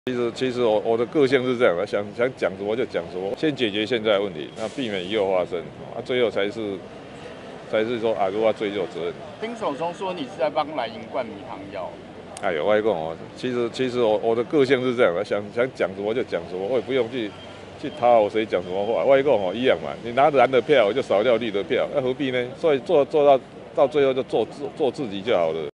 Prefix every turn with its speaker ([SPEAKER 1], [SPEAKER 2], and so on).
[SPEAKER 1] 其实我的个性是这样的，想讲什么就讲什么，先解决现在的问题，那避免以后发生，最后才是说如何追究责任。
[SPEAKER 2] 丁守中说你是在帮蓝营灌迷糖药。
[SPEAKER 1] 哎呦，外公哦，其实我的个性是这样的，想讲什么就讲什么，我也不用去讨好谁讲什么话。外公哦一样嘛，你拿蓝的票，我就少掉绿的票，那何必呢？所以做到最后就做自己就好了。